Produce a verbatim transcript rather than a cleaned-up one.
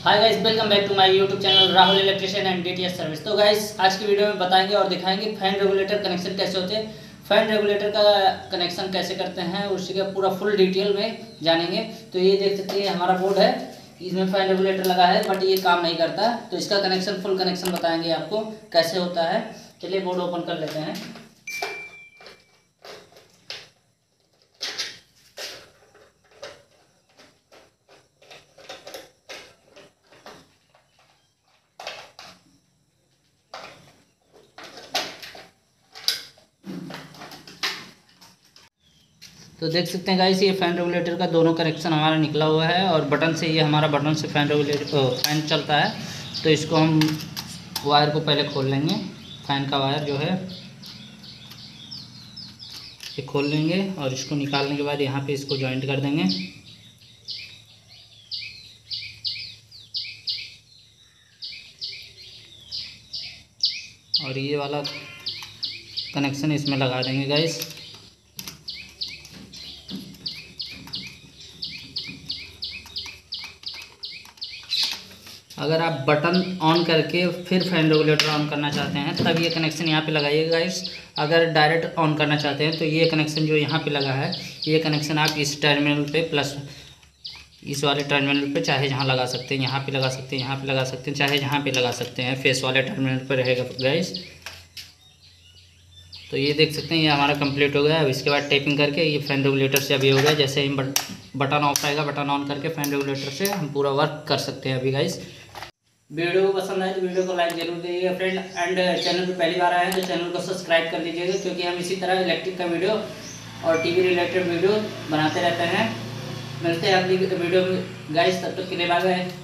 Hi guys, welcome back to my YouTube channel Rahul electrician and DTH service. तो guys, आज की video में बताएंगे और दिखाएंगे फैन रेगुलेटर कनेक्शन कैसे होते हैं, फैन रेगुलेटर का कनेक्शन कैसे करते हैं, उसी का पूरा फुल डिटेल में जानेंगे। तो ये देख सकते हैं हमारा बोर्ड है, इसमें फैन रेगुलेटर लगा है बट ये काम नहीं करता। तो इसका कनेक्शन फुल कनेक्शन बताएंगे आपको कैसे होता है। चलिए बोर्ड ओपन कर लेते हैं। तो देख सकते हैं गाइस, ये फ़ैन रेगुलेटर का दोनों कनेक्शन हमारा निकला हुआ है और बटन से ये हमारा बटन से फ़ैन रेगुलेटर फ़ैन चलता है। तो इसको हम वायर को पहले खोल लेंगे, फ़ैन का वायर जो है ये खोल लेंगे और इसको निकालने के बाद यहाँ पे इसको जॉइंट कर देंगे। और ये वाला कनेक्शन इसमें लगा देंगे गाइस। अगर आप बटन ऑन करके फिर फैन रेगुलेटर ऑन करना चाहते हैं तब ये कनेक्शन यहाँ पे लगाइएगा गाइस। अगर डायरेक्ट ऑन करना चाहते हैं तो ये कनेक्शन जो यहाँ पे लगा है, ये कनेक्शन आप इस टर्मिनल पे प्लस इस वाले टर्मिनल पे चाहे जहाँ लगा सकते हैं, यहाँ पे लगा सकते हैं, यहाँ पे लगा सकते हैं, चाहे जहाँ पे लगा सकते हैं, फेस वाले टर्मिनल पर रहेगा गाइस। तो ये देख सकते हैं ये हमारा कंप्लीट हो गया। अब इसके बाद टेपिंग करके ये फैन रेगुलेटर से अभी हो गया। जैसे ही बटन ऑफ आएगा, बटन ऑन करके फैन रेगुलेटर से हम पूरा वर्क कर सकते हैं अभी गाइस। वीडियो को पसंद आए तो वीडियो को लाइक जरूर दीजिएगा फ्रेंड, एंड चैनल पे पहली बार आए हैं तो चैनल को सब्सक्राइब कर लीजिएगा, क्योंकि हम इसी तरह इलेक्ट्रिक का वीडियो और टीवी रिलेटेड वीडियो बनाते रहते हैं। मिलते हैं अगली वीडियो में गाइस, तब तक के लिए बाय बाय।